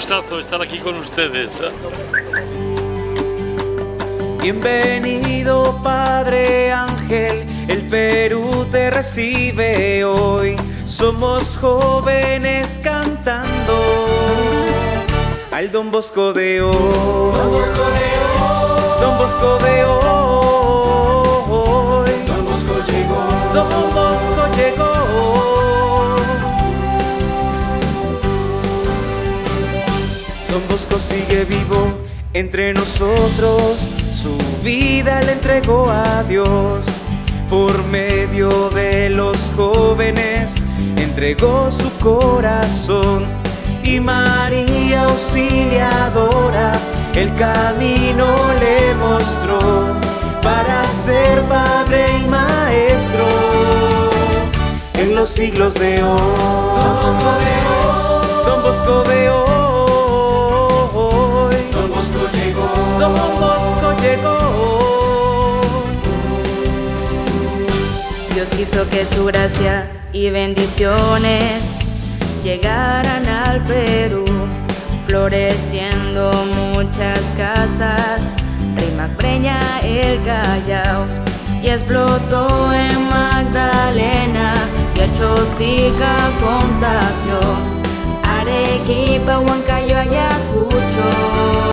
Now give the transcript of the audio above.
gustazo estar aquí con ustedes. Bienvenido, Padre Ángel, el Perú te recibe hoy. Somos jóvenes cantando al Don Bosco de hoy. Don Bosco de hoy. Don Bosco de hoy. Don Bosco llegó. Don Bosco llegó. Don Bosco sigue vivo entre nosotros, su vida le entregó a Dios. Por medio de los jóvenes entregó su corazón. Y María Auxiliadora el camino le mostró para ser padre y maestro en los siglos de hoy. Don Bosco de hoy. Don Bosco de hoy. Don Bosco llegó. Don Bosco llegó. Dios quiso que su gracia y bendiciones llegaran al Perú, floreciendo muchas casas, Rímac, Breña, el Callao, y explotó en Magdalena, y a Chosica contagió, Arequipa, Huancayo, Ayacucho.